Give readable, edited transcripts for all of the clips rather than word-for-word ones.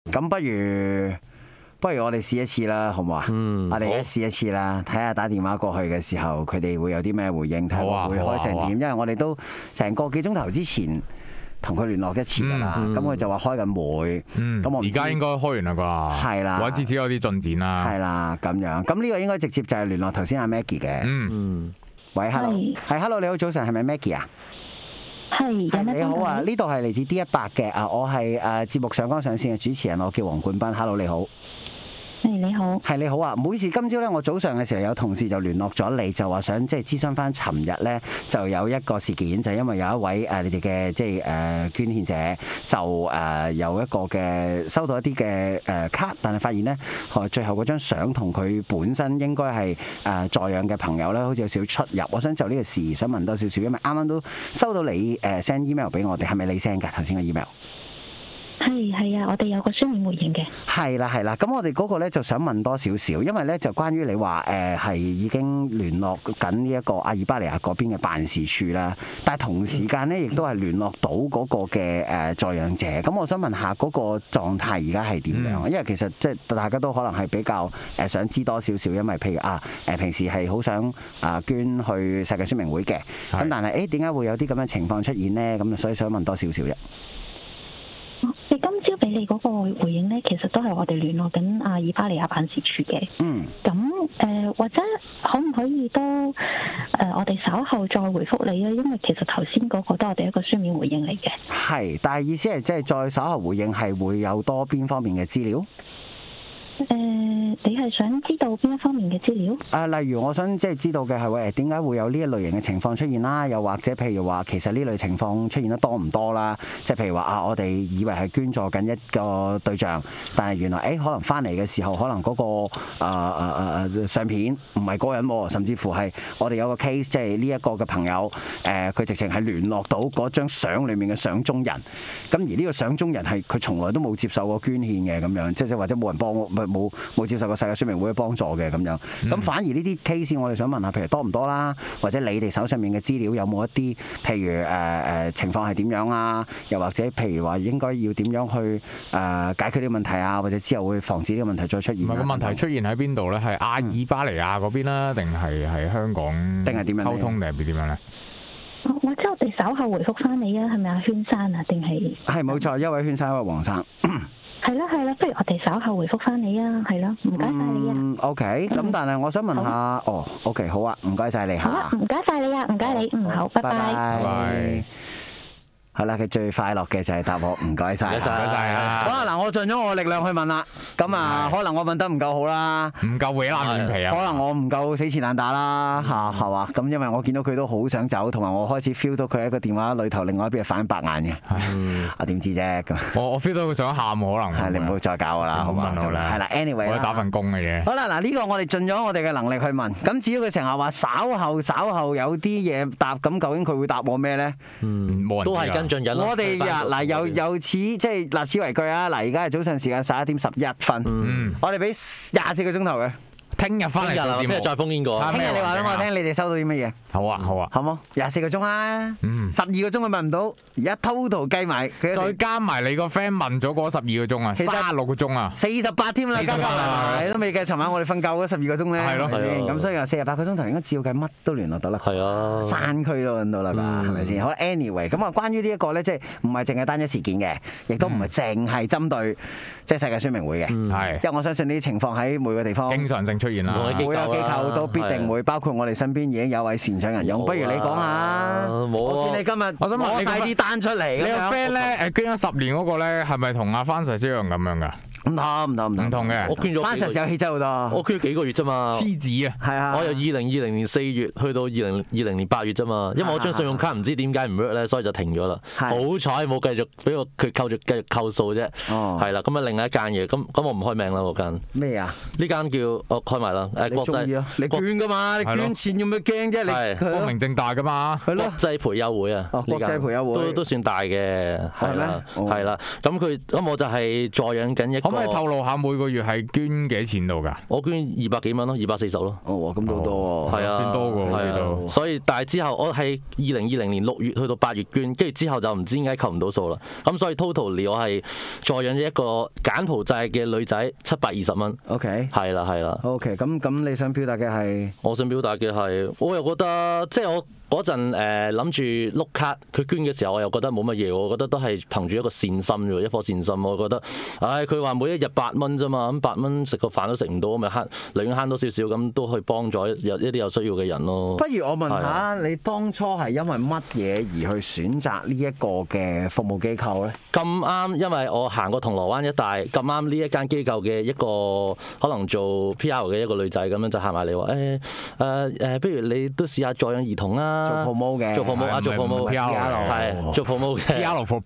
咁不如我哋試一次啦，好唔好啊？我哋而家試一次啦，睇下打電話過去嘅時候，佢哋會有啲咩回應，睇下會開成點。因為我哋都成個幾鐘頭之前同佢聯絡一次㗎啦，咁佢就話開緊會，咁我而家應該開完啦啩？係啦，或者至少有啲進展啦。 係啦，咁樣。咁呢個應該直接就係聯絡頭先阿 Maggie 嘅。喂 ，hello， 係 hello， 你好，早晨，係咪 Maggie 啊？ 係， 你好啊，呢度係嚟自 D100嘅啊，我係節目上綱上線嘅主持人，我叫黃冠斌。Hello， 你好。 你好。 係你好啊，唔好意思，今朝咧我早上嘅時候有同事就聯絡咗你，就話想即係諮詢翻尋日咧就有一個事件，就因為有一位你哋嘅即係捐獻者就有一個嘅收到一啲嘅卡，但係發現咧最後嗰張相同佢本身應該係在養嘅朋友咧，好似有少少出入。我想就呢個事想問多少少，因為啱啱都收到你send email 俾我哋，係咪你 send 㗎頭先嘅 email？ 係啊，我哋有個書面回應嘅。係啦，咁我哋嗰個咧就想問多少少，因為咧就關於你話係已經聯絡緊呢一個阿爾巴尼亞嗰邊嘅辦事處啦，但係同時間咧亦都係聯絡到嗰個嘅在養者。咁我想問下嗰個狀態而家係點樣？因為其實即係大家都可能係比較想知多少少，因為譬如平時係好想捐去世界宣明會嘅，咁但係點解會有啲咁嘅情況出現呢？咁所以想問多少少啫。 你今朝俾你嗰個回應咧，其實都係我哋聯絡緊阿爾巴尼亞辦事處嘅。咁或者可唔可以都我哋稍後再回覆你啊？因為其實頭先嗰個都係我哋一個書面回應嚟嘅。 係，但係意思係即係再稍後回應係會有多邊方面嘅資料？ 你係想知道邊一方面嘅資料？ 例如我想即係知道嘅係點解會有呢一類型嘅情況出現啦？又或者譬如話，其實呢類情況出現得多唔多啦？即係譬如話我哋以為係捐助緊一個對象，但係原來可能翻嚟嘅時候，可能嗰個相片唔係嗰個人喎，甚至乎係我哋有個 case， 即係呢一個嘅朋友佢直情係聯絡到嗰張相裡面嘅相中人，咁而呢個相中人係佢從來都冇接受過捐獻嘅咁樣，即係或者冇人幫冇接受過世界宣明會嘅幫助嘅咁樣，咁反而呢啲 case 我哋想問下，譬如多唔多啦，或者你哋手上面嘅資料有冇一啲，譬如情況係點樣啊？又或者譬如話應該要點樣去解決呢個問題啊？或者之後會防止呢個問題再出現？個問題出現喺邊度咧？係阿爾巴尼亞嗰邊啦，定係喺香港？定係點樣溝通定係點樣咧？ 或者我哋稍後回覆翻你啊？係咪阿禤珊啊？定係？係冇錯，一位禤珊，一位黃生。係啦，不如我哋稍後回覆翻你啊，係咯，唔該晒你啊。OK， 咁但係我想問下，OK， 好啊，唔該晒你嚇。好啊，唔該晒你啊，唔該你，好，拜拜。拜拜。好啦，佢最快樂嘅就係答我唔該晒，唔該晒啊！好啦，嗱，我盡咗我力量去問啦，咁可能我問得唔夠好啦，唔夠搲爛面皮啊，可能我唔夠死纏爛打啦嚇，係嘛？咁因為我見到佢都好想走，同埋我開始 feel 到佢喺個電話裏頭另外一邊係反白眼嘅，我點知啫？咁我 feel 到佢想喊，可能係你唔好再搞我啦，好嘛？好啦，係啦 ，anyway， 我打份工嘅嘢。好啦，嗱，呢個我哋盡咗我哋嘅能力去問，咁至於佢成日話稍後有啲嘢答，咁究竟佢會答我咩咧？冇人知啊。我哋嗱有此即係立此為據啊！嗱，而家係早晨時間11:11，我哋俾24個鐘頭嘅。聽日翻嚟做節目，聽日再封煙過。聽日你話俾我聽，你哋收到啲乜嘢？好啊，好冇？24個鐘啊，12個鐘佢問唔到，而家 total 計埋，再加埋你個 friend 問咗嗰12個鐘啊，36個鐘啊，48添啦，加埋你都未計。尋晚我哋瞓覺嗰12個鐘咧，係咯，係咪先？咁所以話48個鐘頭應該照計乜都聯絡到啦。係啊，山區都揾到啦吧？係咪先？好 anyway， 咁啊，關於呢一個咧，即係唔係淨係單一事件嘅，亦都唔係淨係針對即係世界宣明會嘅，係，因為我相信呢啲情況喺每個地方經常性出現啦。每個機構都必定會，包括我哋身邊已經有位善長人用，不如你講下。我見你今日，我想問你攞曬啲單出嚟。你個 friend 咧捐咗10年嗰個咧，係咪同阿 Francis 一樣咁樣㗎？唔同嘅。我捐咗Francis有氣質好多。我捐咗幾個月啫嘛。獅子啊，係啊。我由2020年4月去到2020年8月啫嘛，因為我張信用卡唔知點解唔 work 咧，所以就停咗啦。好彩冇繼續俾我佢繼續扣數啫。係啦，咁啊另一間嘢，咁我唔開名啦嗰間。咩啊？呢間叫我開埋啦。國際，你捐噶嘛？你捐錢有咩驚啫？你光明正大噶嘛？係咯。國際培優會啊，國際培優會都算大嘅，係啦，係啦。咁我就係助養緊一個。 可唔可以透露下每個月係捐幾錢度㗎？ 我捐200幾蚊咯，240咯。 哦，咁都多喎。 係啊， 算多㗎，好似都。 所以但係之後我係2020年6月去到8月捐，跟住之後就唔知點解扣唔到數啦。咁所以 total 我係助養咗一個柬埔寨嘅女仔720蚊。 OK。係啦。OK， 咁你想表達嘅係？ 我想表達嘅係，我又覺得即係我嗰陣諗住碌卡，佢捐嘅時候我又覺得冇乜嘢，我覺得都係憑住一個善心啫，一顆善心。我覺得，佢話每一日8蚊啫嘛，咁8蚊食個飯都食唔到，咪慳，寧願慳多少少咁都去幫咗一啲有需要嘅人咯。 不如我問下你當初係因為乜嘢而去選擇呢一個嘅服務機構咧？ 咁啱，因為我行過銅鑼灣一帶，咁啱呢一間機構嘅一個可能做 PR 嘅一個女仔咁樣就行埋嚟話不如你都試下助養兒童啦。 做 promo 嘅， 做 promo 做 promo， 係做 promo 嘅 PR for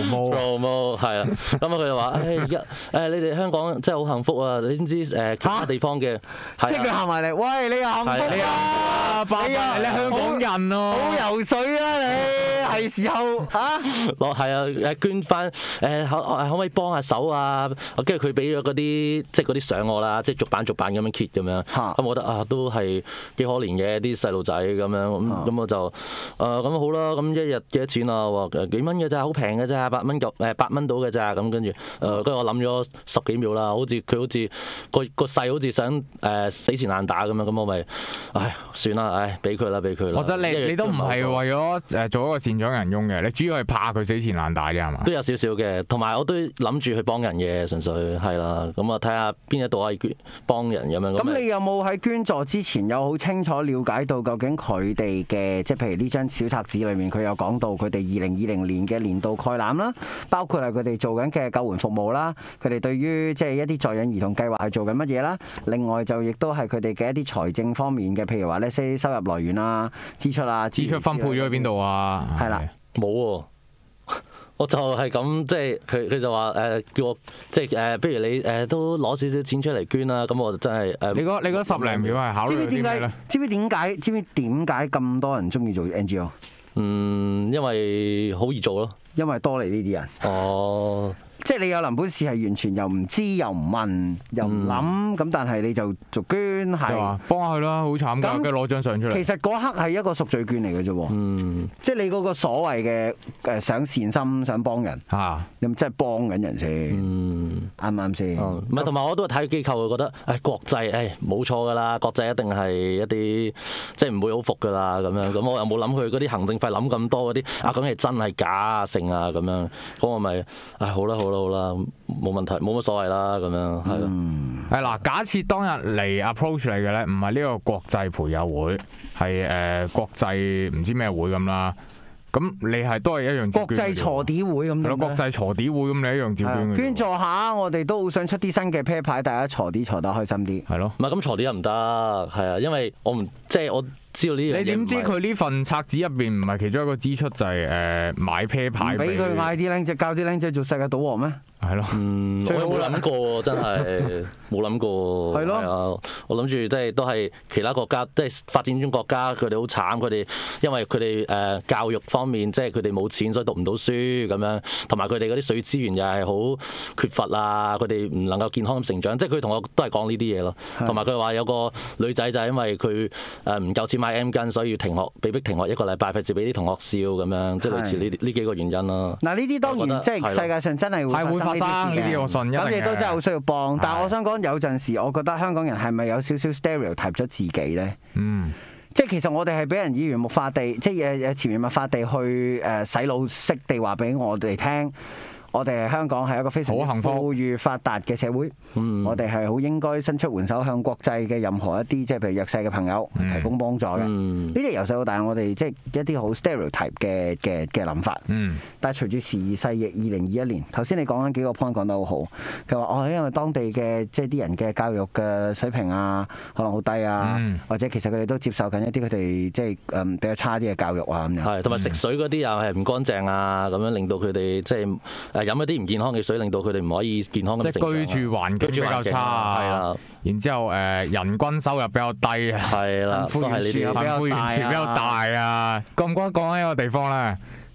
promo 係啊。咁佢就話你哋香港真係好幸福啊！你知唔知其他地方嘅， 即係佢行埋嚟，喂，你又幸福啊！ 你香港人喎， 好游水啊你，係時候捐翻可唔可以幫下手啊？跟住佢俾咗嗰啲即係嗰啲相我啦，即係逐版咁樣揭咁樣。咁我覺得都係幾可憐嘅啲細路仔咁樣。咁我就咁好啦。咁一日幾多錢啊？話幾蚊嘅咋，好平嘅咋，8蚊到嘅咋。咁跟住跟住我諗咗10幾秒啦，佢好似個勢好似想死纏爛打咁樣。咁我咪算啦，俾佢啦。 我覺得你都唔係為咗做一個善長仁翁嘅，你主要係怕佢死纏爛打啫係嘛？ 都有少少嘅，同埋我都諗住去幫人嘅，純粹係啦。咁啊睇下邊一度可以幫人咁樣。 咁你有冇喺捐助之前有好清楚了解到究竟佢哋嘅，即係譬如呢張小冊子裏面佢有講到佢哋2020年嘅年度概覽啦，包括係佢哋做緊嘅救援服務啦，佢哋對於即係一啲助養兒童計劃係做緊乜嘢啦。另外就亦都係佢哋嘅一啲財政方面嘅，譬如話呢些收入來源啊、支出分配咗去邊度啊？ 係啦， 冇喎。我就係咁，即係佢就話叫我即係不如你都攞少少錢出嚟捐啦。咁我就真係你嗰10零秒係考慮啲咩咧？ 知唔知點解咁多人中意做 NGO？ 因為好易做咯。 因為多嚟呢啲人。哦。即係你有臨本事係完全又唔知又唔問又唔諗咁，但係你就做捐係幫下佢啦，好慘㗎，跟住攞張相出嚟。 其實嗰刻係一個贖罪券嚟嘅啫喎，即係你嗰個所謂嘅想善心想幫人嚇，你真係幫緊人先，啱唔啱先？ 唔係，同埋我都睇機構，覺得國際冇錯㗎啦，國際一定係一啲即係唔會好服㗎啦咁樣。咁我又冇諗佢嗰啲行政費諗咁多嗰啲究竟係真係假啊成啊咁樣。咁我咪好啦，冇問題，冇乜所謂啦，咁樣係咯。 係嗱，假設當日嚟 approach 你嘅咧，唔係呢個國際培幼會，係國際唔知咩會咁啦。咁你係都係一樣國際鋤 D 會咁樣。 國際鋤 D 會咁，你一樣照捐嘅。 捐助下，我哋都好想出啲新嘅啤牌，大家鋤 D 鋤得開心啲。 係咯。 唔係咁鋤 D 又唔得，係啊，因為我唔即係我。知道呢樣嘢，你點知佢呢份冊子入邊唔係其中一個支出就係買啤牌？ 俾佢嗌啲僆仔教啲僆仔做世界賭王咩？ 係咯， 我冇諗過，真係冇諗過。係咯，我諗住即係都係其他國家，即係發展中國家，佢哋好慘，佢哋因為佢哋教育方面，即係佢哋冇錢，所以讀唔到書咁樣，同埋佢哋嗰啲水資源又係好缺乏啊，佢哋唔能夠健康咁成長，即係佢同我都係講呢啲嘢咯。同埋佢話有個女仔就係因為佢唔夠錢買 M 巾，所以要停學，被逼停學1個禮拜，費事俾啲同學笑咁樣，即係類似呢幾個原因咯。 嗱，呢啲當然即係世界上真係會發生呢啲，我信一定嘅。 咁你都真係好需要幫，但係我想講有陣時，我覺得香港人係咪有少少 stereotype 咗自己咧？即係其實我哋係俾人耳濡目化地，即係潛移默化地去洗腦式地話俾我哋聽。我哋香港係一個非常富裕發達嘅社會，我哋係好應該伸出援手向國際嘅任何一啲即係譬如弱勢嘅朋友提供幫助嘅。呢啲由細到大我哋即係一啲好 stereotype 嘅諗法。但係隨住時移世易，2021年，頭先你講緊幾個 point 講得好好。佢話因為當地嘅即係啲人嘅教育嘅水平啊，可能好低啊，或者其實佢哋都接受緊一啲佢哋即係比較差啲嘅教育啊咁樣。係， 同埋食水嗰啲又係唔乾淨啊，咁樣令到佢哋即係飲一啲唔健康嘅水，令到佢哋唔可以健康咁成長。 即係居住環境比較差，係啦。然之後人均收入比較低啊， 係啦， 貧富懸殊比較大啊。 講一個地方咧，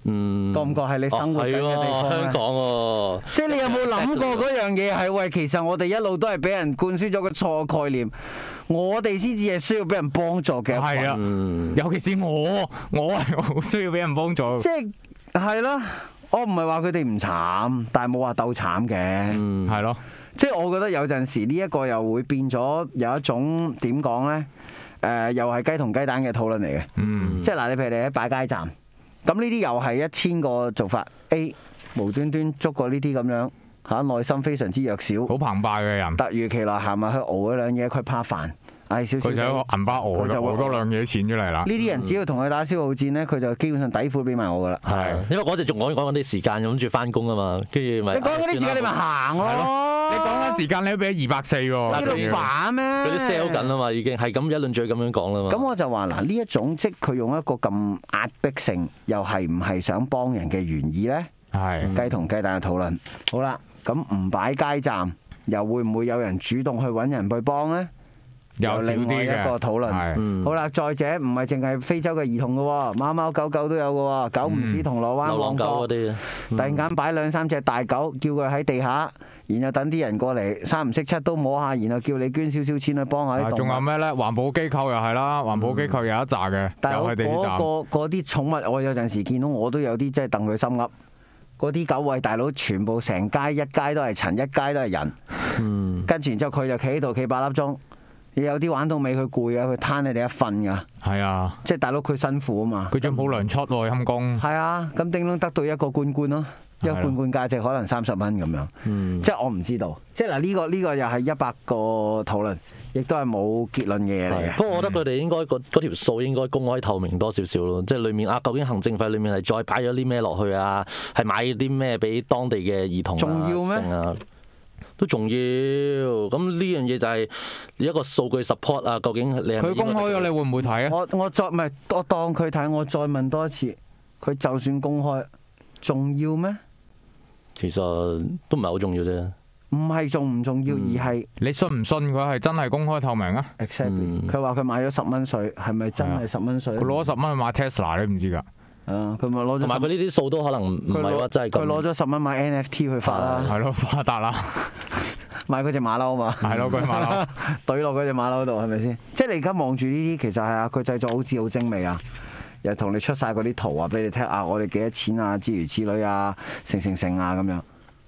覺唔覺係你生活緊嘅地方香港喎， 即係你有冇諗過嗰樣嘢係喂？其實我哋一路都係俾人灌輸咗個錯概念，我哋先至係需要俾人幫助嘅。 係啊，尤其是我係好需要俾人幫助。 即係咯，我唔係話佢哋唔慘，但係冇話鬥慘嘅。 係咯， 即係我覺得有陣時呢一個又會變咗有一種點講咧？又係雞同雞蛋嘅討論嚟嘅。即係嗱，你譬如你喺擺街站。咁呢啲又係1000個做法 A， 無端端捉過呢啲咁樣嚇，內心非常之弱小， 好澎湃嘅人， 突如其來行埋去熬嗰兩嘢，佢怕煩，少少。 佢就喺個銀包熬多兩嘢錢出嚟啦。 呢啲人只要同佢打消耗戰咧，佢就基本上底褲俾埋我噶啦。 係，因為嗰陣仲講緊啲時間，諗住翻工啊嘛，跟住咪。你講嗰啲時間，你咪行咯。 你講緊時間，你都俾咗240喎。 啲老闆咩？ 嗰啲 sell 緊啊嘛，已經係咁一輪嘴咁樣講啦嘛。 咁我就話嗱，呢一種即佢用一個咁壓迫性，又係唔係想幫人嘅原意咧？係雞同雞蛋嘅討論。好啦，咁唔擺街站，又會唔會有人主動去揾人去幫咧？ 有另外一個討論。好啦，再者唔係淨係非洲嘅兒童嘅喎，貓貓狗狗都有嘅喎，狗唔屎銅鑼灣旺角，突然間擺2-3隻大狗，叫佢喺地下，然後等啲人過嚟3唔識7都摸下，然後叫你捐少少錢去幫下啲動物。仲有咩咧？環保機構又係啦，環保機構有一紮嘅，又係地鐵站。嗰啲寵物，我有陣時見到我都有啲真係戥佢心噏。嗰啲狗喂大佬，全部成街一街都係塵，一街都係人。跟住然之後佢就企喺度企8粒鐘。有啲玩到尾，佢攰啊，佢攤你哋一瞓㗎。係啊，即係大佬佢辛苦啊嘛。佢仲冇糧出喎，陰公。係啊，咁叮當得到一個罐罐咯，一個罐罐價值可能30蚊咁樣。即係我唔知道。即係嗱，呢個又係100個討論，亦都係冇結論嘅嘢嚟嘅。 不過我覺得佢哋應該嗰條數應該公開透明多少少咯，即係裡面究竟行政費裡面係再擺咗啲咩落去啊？係買啲咩俾當地嘅兒童啊？重要咩？都重要，咁呢樣嘢就係一個數據 support 啊！究竟你係佢公開咗，你會唔會睇啊？ 我當佢睇，我再問多一次，佢就算公開，重要咩？ 其實都唔係好重要啫。 唔係重唔重要，而係你信唔信佢係真係公開透明啊？ Exactly，佢話佢買咗10蚊稅，係咪真係10蚊稅？ 佢攞10蚊去買 Tesla，你唔知㗎？ 佢咪攞咗， 同埋佢呢啲數都可能唔係話真係咁。佢攞咗10蚊買 NFT 去發啦， 係咯，發達啦， 買嗰隻馬騮嘛， 係咯，嗰隻馬騮， 懟落嗰隻馬騮度係咪先？即係你而家望住呢啲，其實係啊，佢製作好似好精美啊，又同你出晒嗰啲圖啊，俾你聽啊，我哋幾多錢啊，諸如此類啊，成啊咁樣。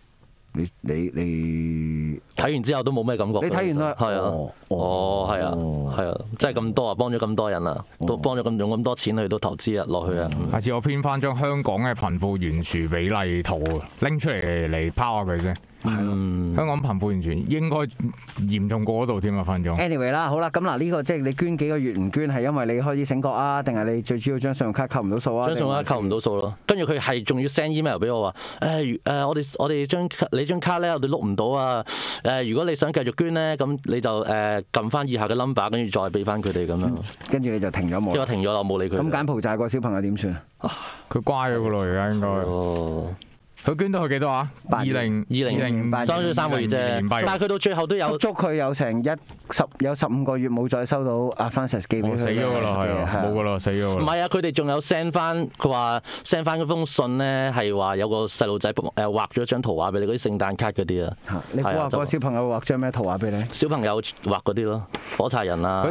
你睇完之後都冇咩感覺。 你睇完啦， 係啊，係啊，真係咁多啊，幫咗咁多人啊，都幫咗用咁多錢去到投資啊落去啊。 下次我編翻張香港嘅貧富懸殊比例圖拎出嚟拋下佢先。香港貧富懸殊應該嚴重過嗰度添啊，分鐘。Anyway 啦，好啦，咁嗱呢個即係你捐幾個月唔捐係因為你開始醒覺啊，定係你最主要張信用卡扣唔到數啊？ 張信用卡扣唔到數咯，跟住佢係仲要 send email 俾我話我哋你張卡咧我哋碌唔到啊，如果你想繼續捐咧，咁你就撳翻以下嘅 number， 跟住再俾翻佢哋咁樣。 跟住你就停咗冇？ 即係我停咗啦，我冇理佢。 咁柬埔寨個小朋友點算啊？ 佢乖咗噶咯，而家應該。佢捐到去幾多啊？2008 裝咗3個月啫，但係佢到最後都有捉佢有成15個月冇再收到阿 Francis 寄俾佢。 死咗㗎啦，係啊，冇㗎啦，死咗㗎啦。 唔係啊，佢哋仲有 send 翻，佢話 send 翻嗰封信咧，係話有個細路仔畫咗張圖畫俾你，嗰啲聖誕卡嗰啲啊。 你估下個小朋友畫張咩圖畫俾你？ 小朋友畫嗰啲咯，火柴人啊。 佢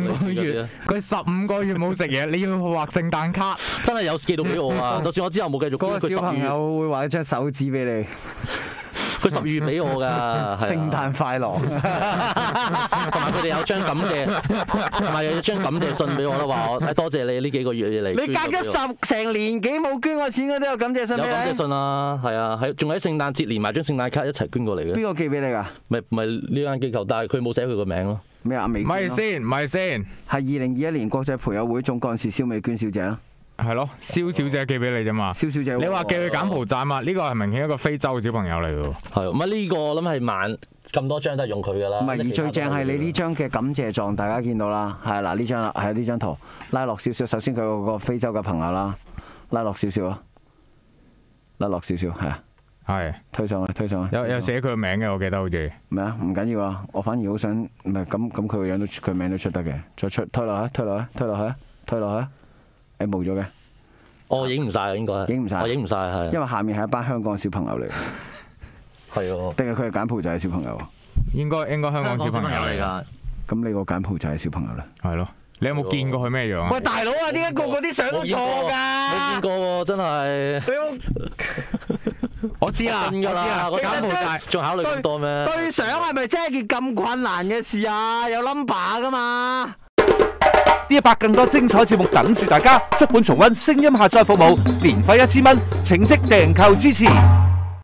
15個月冇食嘢，你要畫聖誕卡， 真係有寄到俾我啊！就算我之後冇繼續捐， 嗰個小朋友會畫張手指俾你， 佢12月俾我㗎， 聖誕快樂。 同埋佢哋有張感謝，同埋有張感謝信俾我啦，話我多謝你呢幾個月嚟。 你隔咗成年幾冇捐過錢，我都有感謝信俾你。 有感謝信啊，係啊，仲喺聖誕節連埋張聖誕卡一齊捐過嚟嘅。 邊個寄俾你㗎？ 咪呢間機構，但係佢冇寫佢個名咯。 咩啊？未？ 咪先，係 2021年國際培友會總幹事蕭美娟小姐啦。 係咯，蕭小姐寄俾你啫嘛。蕭小姐，你話寄去柬埔寨嘛？呢個係明顯一個非洲嘅小朋友嚟嘅喎。 係，唔係呢個我諗係萬咁多張都係用佢㗎啦。 唔係，而最正係你呢張嘅感謝狀，大家見到啦。係嗱呢張啦，係呢張圖拉落少少。首先佢有個非洲嘅朋友啦，拉落少少啊，拉落少少係啊，係推上去。有寫佢個名嘅，我記得好似。咩啊？唔緊要啊，我反而好想唔係咁佢個樣都佢名都出得嘅，再推落去。誒冇咗嘅， 我影唔晒啊，應該影唔晒， 我影唔晒係。 因為下面係一班香港小朋友嚟。 係喎。 定係佢係柬埔寨小朋友？ 應該香港小朋友嚟㗎。 咁你個柬埔寨小朋友咧？ 係咯。你有冇見過佢咩樣啊？ 喂，大佬啊，點解個個啲相都錯㗎？ 冇見過喎，真係。 我知啦，我柬埔寨仲考慮咁多咩？ 對相係咪真係件咁困難嘅事啊？有 number 㗎嘛 ？D100更多精彩節目等住大家，足本重溫聲音下載服務，年費1000蚊，請即訂購支持。